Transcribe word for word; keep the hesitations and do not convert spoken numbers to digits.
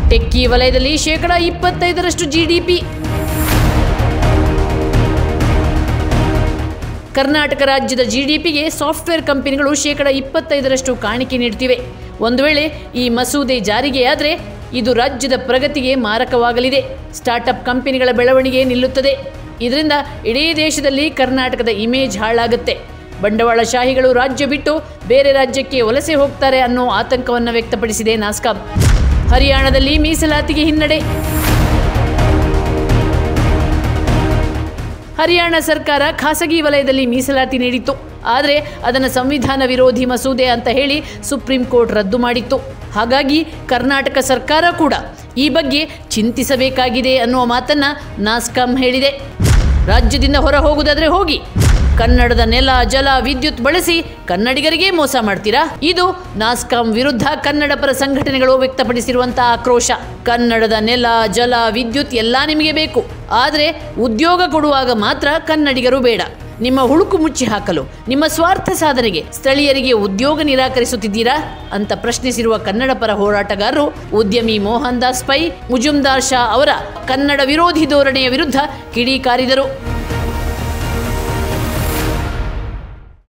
Techie ವಲಯದಲ್ಲಿ ಶೇಕಡ ಇಪ್ಪತ್ತೈದರಷ್ಟು ಜಿಡಿಪಿ. ಕರ್ನಾಟಕ ರಾಜ್ಯದ ಜಿಡಿಪಿಗೆ ಸಾಫ್ಟ್ವೇರ್ ಕಂಪನಿಗಳು ಶೇಕಡ ಇಪ್ಪತ್ತೈದರಷ್ಟು ಕಾಣಿಕೆ ನೀಡುತ್ತಿವೆ. ಒಂದು ವೇಳೆ ಈ ಮಸೂದೆ ಜಾರಿಗೆಯಾದರೆ ಇದು ರಾಜ್ಯದ ಪ್ರಗತಿಗೆ ಮಾರಕವಾಗಲಿದೆ. ಸ್ಟಾರ್ಟ್ಅಪ್ ಕಂಪನಿಗಳ ಬೆಳವಣಿಗೆ ನಿಲ್ಲುತ್ತದೆ. ಇದರಿಂದ ಇಡೀ ದೇಶದಲ್ಲಿ ಕರ್ನಾಟಕದ ಇಮೇಜ್ ಹಾಳಾಗುತ್ತೆ. ಬಂಡವಾಳಶಾಹಿಗಳು ರಾಜ್ಯ ಬಿಟ್ಟು ಬೇರೆ ರಾಜ್ಯಕ್ಕೆ ವಲಸೆ ಹೋಗ್ತಾರೆ ಅನ್ನೋ ಆತಂಕವನ್ನು ವ್ಯಕ್ತಪಡಿಸಿದೆ ನಾಸ್ಕಾಂ. ಹರಿಯಾಣದಲ್ಲಿ ಮೀಸಲಾತಿಗೆ ಹಿನ್ನಡೆ. ಹರಿಯಾಣ ಸರ್ಕಾರ ಖಾಸಗಿ ವಲಯದಲ್ಲಿ ಮೀಸಲಾತಿ ನೀಡಿತ್ತು. ಆದರೆ ಅದನ್ನು ಸಂವಿಧಾನ ವಿರೋಧಿ ಮಸೂದೆ ಅಂತ ಹೇಳಿ ಸುಪ್ರೀಂ ಕೋರ್ಟ್ ರದ್ದು ಮಾಡಿತ್ತು. ಹಾಗಾಗಿ ಕರ್ನಾಟಕ ಸರ್ಕಾರ ಕೂಡ ಈ ಬಗ್ಗೆ ಚಿಂತಿಸಬೇಕಾಗಿದೆ ಅನ್ನುವ ಮಾತನ್ನು ನಾಸ್ಕಾಂ ಹೇಳಿದೆ. ರಾಜ್ಯದಿಂದ ಹೊರ ಹೋಗುವುದಾದರೆ ಹೋಗಿ, ಕನ್ನಡದ ನೆಲ ಜಲ ವಿದ್ಯುತ್ ಬಳಸಿ ಕನ್ನಡಿಗರಿಗೆ ಮೋಸ ಮಾಡ್ತೀರಾ? ಇದು ನಾಸ್ಕಾಂ ವಿರುದ್ಧ ಕನ್ನಡ ಪರ ಸಂಘಟನೆಗಳು ವ್ಯಕ್ತಪಡಿಸಿರುವಂತಹ ಆಕ್ರೋಶ. ಕನ್ನಡದ ನೆಲ ಜಲ ವಿದ್ಯುತ್ ಎಲ್ಲ ನಿಮಗೆ ಬೇಕು, ಆದರೆ ಉದ್ಯೋಗ ಕೊಡುವಾಗ ಮಾತ್ರ ಕನ್ನಡಿಗರು ಬೇಡ. ನಿಮ್ಮ ಹುಳುಕು ಮುಚ್ಚಿ ಹಾಕಲು, ನಿಮ್ಮ ಸ್ವಾರ್ಥ ಸಾಧನೆಗೆ ಸ್ಥಳೀಯರಿಗೆ ಉದ್ಯೋಗ ನಿರಾಕರಿಸುತ್ತಿದ್ದೀರಾ ಅಂತ ಪ್ರಶ್ನಿಸಿರುವ ಕನ್ನಡ ಪರ ಹೋರಾಟಗಾರರು ಉದ್ಯಮಿ ಮೋಹನ್ ದಾಸ್ ಪೈ, ಮುಜುಮ್ದಾರ್ ಶಾ ಅವರ ಕನ್ನಡ ವಿರೋಧಿ ಧೋರಣೆಯ ವಿರುದ್ಧ ಕಿಡಿಕಾರಿದರು.